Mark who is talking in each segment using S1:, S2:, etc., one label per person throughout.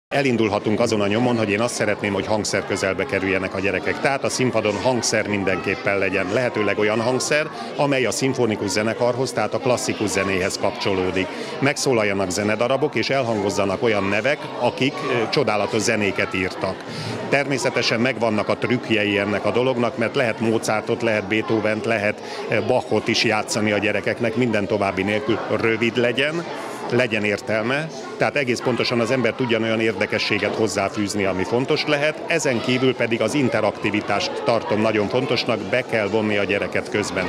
S1: Elindulhatunk azon a nyomon, hogy én azt szeretném, hogy hangszer közelbe kerüljenek a gyerekek. Tehát a színpadon hangszer mindenképpen legyen. Lehetőleg olyan hangszer, amely a szimfonikus zenekarhoz, tehát a klasszikus zenéhez kapcsolódik. Megszólaljanak zenedarabok, és elhangozzanak olyan nevek, akik csodálatos zenéket írtak. Természetesen megvannak a trükkjei ennek a dolognak, mert lehet Mozartot, lehet Beethovent, lehet Bachot is játszani a gyerekeknek, minden további nélkül rövid legyen értelme, tehát egész pontosan az ember tudjon olyan érdekességet hozzáfűzni, ami fontos lehet, ezen kívül pedig az interaktivitást tartom nagyon fontosnak, be kell vonni a gyereket közben.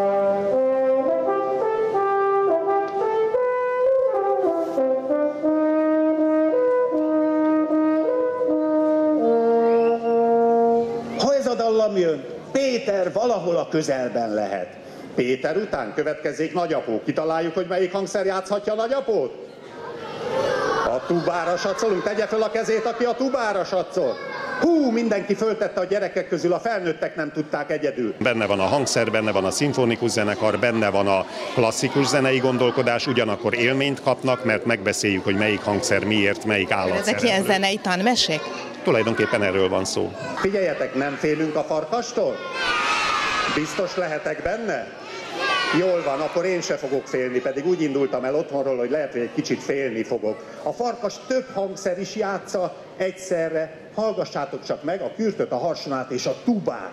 S2: Ha ez a dallam jön, Péter valahol a közelben lehet. Péter után következzék nagyapó. Kitaláljuk, hogy melyik hangszer játszhatja a nagyapót? A tubára satszolunk. Tegye fel a kezét, aki a tubára satszol. Hú, mindenki föltette a gyerekek közül, a felnőttek nem tudták egyedül.
S1: Benne van a hangszer, benne van a szimfonikus zenekar, benne van a klasszikus zenei gondolkodás, ugyanakkor élményt kapnak, mert megbeszéljük, hogy melyik hangszer miért, melyik állat
S3: ezek ilyen zenei tanmesék?
S1: Tulajdonképpen erről van szó.
S2: Figyeljetek, nem félünk a farkastól? Biztos lehetek benne? Jól van, akkor én se fogok félni, pedig úgy indultam el otthonról, hogy lehet, hogy egy kicsit félni fogok. A farkas több hangszer is játsza egyszerre. Hallgassátok csak meg a kürtöt, a harsonát és a tubát.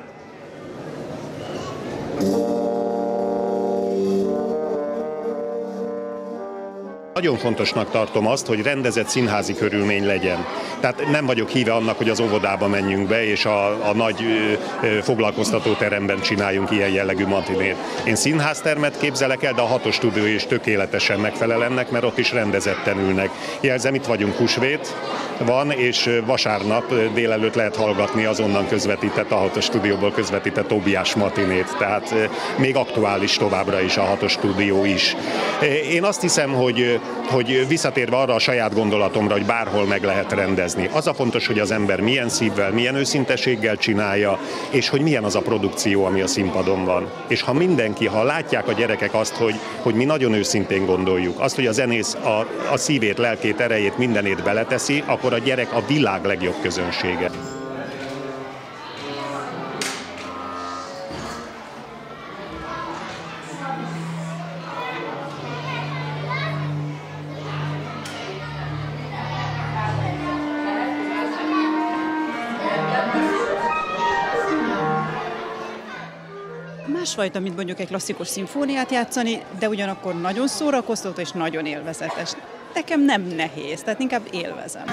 S1: Nagyon fontosnak tartom azt, hogy rendezett színházi körülmény legyen. Tehát nem vagyok híve annak, hogy az óvodába menjünk be, és a nagy foglalkoztatóteremben csináljunk ilyen jellegű matinét. Én színháztermet képzelek el, de a 6-os stúdió is tökéletesen megfelel ennek, mert ott is rendezetten ülnek. Jelzem, itt vagyunk, húsvét van, és vasárnap délelőtt lehet hallgatni az onnan közvetített, a 6-os stúdióból közvetített Tobiás matinét. Tehát még aktuális továbbra is a 6-os stúdió is. Én azt hiszem, hogy visszatérve arra a saját gondolatomra, hogy bárhol meg lehet rendezni. Az a fontos, hogy az ember milyen szívvel, milyen őszinteséggel csinálja, és hogy milyen az a produkció, ami a színpadon van. És ha látják a gyerekek azt, hogy mi nagyon őszintén gondoljuk, azt, hogy a zenész a szívét, lelkét, erejét, mindenét beleteszi, akkor a gyerek a világ legjobb közönsége.
S4: Másfajta, mint mondjuk egy klasszikus szimfóniát játszani, de ugyanakkor nagyon szórakoztató és nagyon élvezetes. Nekem nem nehéz, tehát inkább élvezem.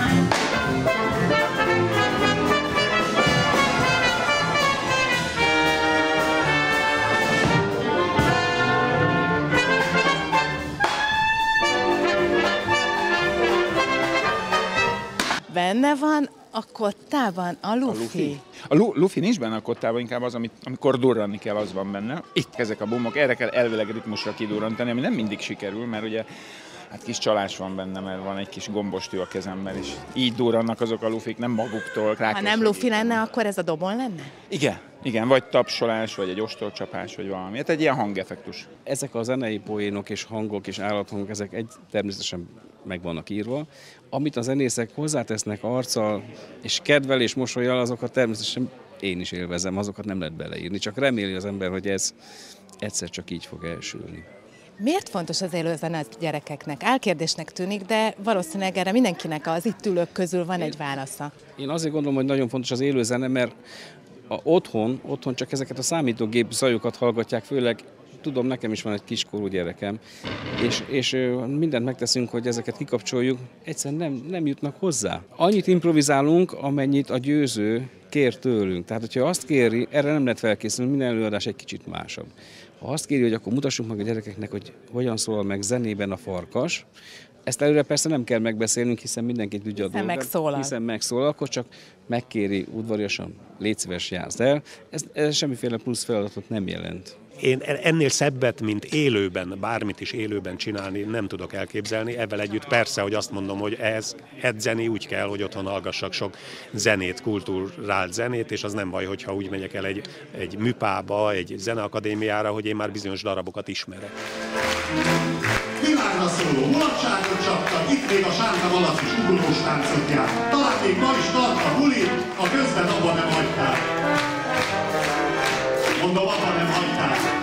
S3: Benne van a kottában a lufi.
S5: A lufi nincs benne a kottában, inkább az, amikor durranni kell, az van benne. Itt ezek a bumok, erre kell elvileg ritmusra kidurrantani, ami nem mindig sikerül, mert ugye hát kis csalás van benne, mert van egy kis gombostű a kezemben, és így durrannak azok a lufik, nem maguktól.
S3: Ha nem lufi lenne, akkor ez a dobon lenne?
S5: Igen, vagy tapsolás, vagy egy ostorcsapás, vagy valami. Hát egy ilyen hangeffektus.
S6: Ezek a zenei poénok és hangok és állathangok, ezek természetesen meg vannak írva. Amit a zenészek hozzátesznek arccal és kedvel és mosollyal, azokat természetesen én is élvezem, azokat nem lehet beleírni. Csak reméli az ember, hogy ez egyszer csak így fog elsülni.
S3: Miért fontos az élőzene a gyerekeknek? Álkérdésnek tűnik, de valószínűleg erre mindenkinek az itt ülők közül van egy válasza.
S6: Én azért gondolom, hogy nagyon fontos az élőzene, mert otthon csak ezeket a számítógép zajokat hallgatják, főleg tudom, nekem is van egy kiskorú gyerekem, és mindent megteszünk, hogy ezeket kikapcsoljuk, egyszerűen nem jutnak hozzá. Annyit improvizálunk, amennyit a győző kér tőlünk. Tehát, hogyha azt kéri, erre nem lehet felkészülni, minden előadás egy kicsit másabb. Ha azt kéri, hogy akkor mutassunk meg a gyerekeknek, hogy hogyan szólal meg zenében a farkas, ezt előre persze nem kell megbeszélnünk, hiszen mindenki tudja a dolgot. Hiszen megszólal, akkor csak megkéri udvariasan, légy szíves, játszd el. Ez semmiféle plusz feladatot nem jelent.
S1: Én ennél szebbet, mint élőben, bármit is élőben csinálni nem tudok elképzelni. Ezzel együtt persze, hogy azt mondom, hogy edzeni úgy kell, hogy otthon hallgassak sok zenét, kulturált zenét, és az nem baj, hogyha úgy megyek el egy műpába, egy zeneakadémiára, hogy én már bizonyos darabokat ismerek.
S2: világra szóló mulatságot csaptak, itt még a sárga malac is ugorós táncot jár. Talán még ma is tart a buli, a közben abba nem hagyták. Mondom, abba nem hagyták.